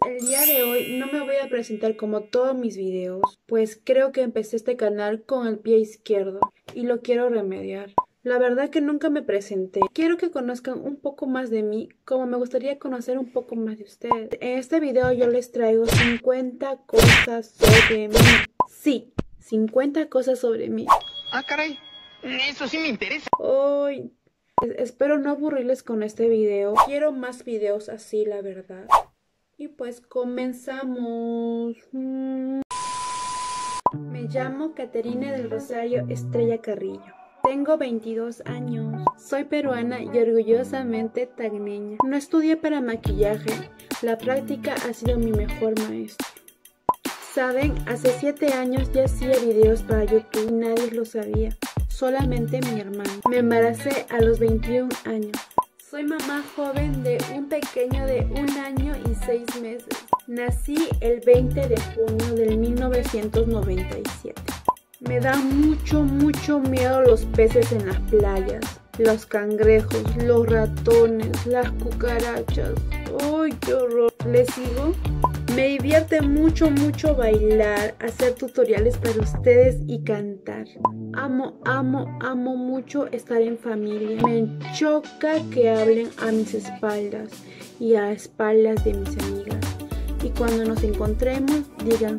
El día de hoy no me voy a presentar como todos mis videos, pues creo que empecé este canal con el pie izquierdo y lo quiero remediar. La verdad que nunca me presenté. Quiero que conozcan un poco más de mí, como me gustaría conocer un poco más de ustedes. En este video yo les traigo 50 cosas sobre mí. Sí, 50 cosas sobre mí. Ah, caray, eso sí me interesa. Hoy espero no aburrirles con este video. Quiero más videos así, la verdad. Y pues comenzamos. Me llamo Caterine del Rosario Estrella Carrillo. Tengo 22 años. Soy peruana y orgullosamente tagneña. No estudié para maquillaje. La práctica ha sido mi mejor maestro. Saben, hace 7 años ya hacía videos para YouTube y nadie lo sabía. Solamente mi hermano. Me embaracé a los 21 años. Soy mamá joven de un pequeño de 1 año y 6 meses. Nací el 20 de junio del 1997. Me da mucho miedo los peces en las playas, los cangrejos, los ratones, las cucarachas. ¡Ay, qué horror! ¿Les sigo? Me divierte mucho bailar, hacer tutoriales para ustedes y cantar. Amo mucho estar en familia. Me choca que hablen a mis espaldas y a espaldas de mis amigas. Y cuando nos encontremos, digan: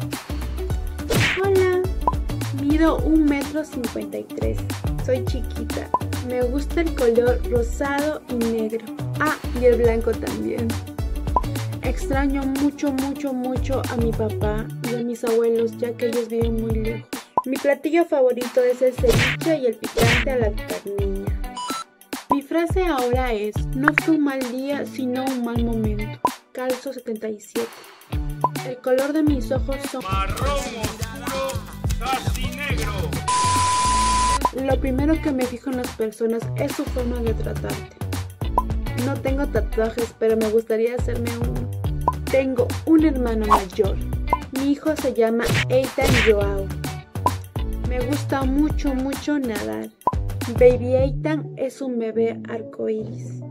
hola. Mido 1,53 m. Soy chiquita. Me gusta el color rosado y negro. Ah, y el blanco también. Extraño mucho a mi papá y a mis abuelos, ya que ellos viven muy lejos. Mi platillo favorito es el ceviche y el picante a la carniña. Mi frase ahora es: no fue un mal día, sino un mal momento. Calzo 77. El color de mis ojos son marrón oscuro, casi negro. Lo primero que me fijo en las personas es su forma de tratarte. No tengo tatuajes, pero me gustaría hacerme uno. Tengo un hermano mayor. Mi hijo se llama Eitan Joao. Me gusta mucho nadar. Baby Eitan es un bebé arcoíris.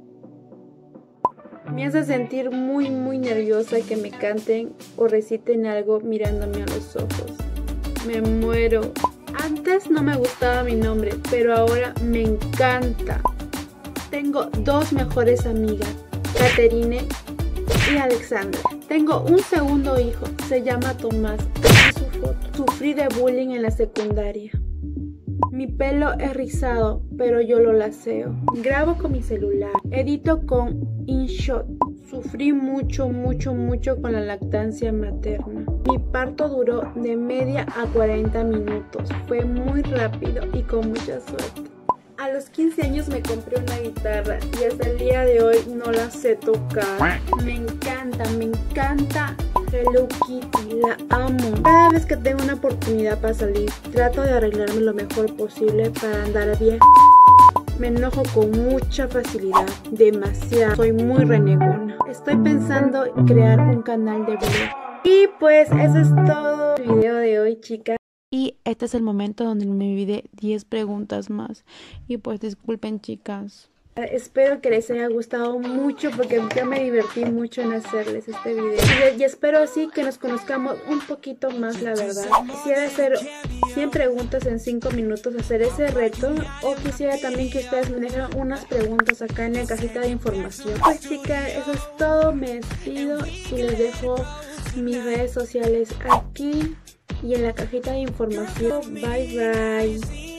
Me hace sentir muy nerviosa que me canten o reciten algo mirándome a los ojos. Me muero. Antes no me gustaba mi nombre, pero ahora me encanta. Tengo 2 mejores amigas, Caterine y Alexandra. Tengo un segundo hijo, se llama Tomás. Aquí su foto. Sufrí de bullying en la secundaria. Mi pelo es rizado, pero yo lo laseo. Grabo con mi celular. Edito con InShot. Sufrí mucho con la lactancia materna. Mi parto duró de media a 40 minutos. Fue muy rápido y con mucha suerte. A los 15 años me compré una guitarra y hasta el día de hoy no la sé tocar. Me encanta Hello Kitty, la amo. Cada vez que tengo una oportunidad para salir, trato de arreglarme lo mejor posible para andar bien. Me enojo con mucha facilidad, demasiado. Soy muy renegona. Estoy pensando en crear un canal de blog. Y pues eso es todo el video de hoy, chicas. Y este es el momento donde me olvidé 10 preguntas más. Y pues disculpen, chicas. Espero que les haya gustado mucho porque yo me divertí mucho en hacerles este video. Y espero así que nos conozcamos un poquito más, la verdad. Quisiera hacer 100 preguntas en 5 minutos, hacer ese reto. O quisiera también que ustedes me dejen unas preguntas acá en la cajita de información. Pues chicas, eso es todo. Me despido y les dejo mis redes sociales aquí y en la cajita de información. Bye.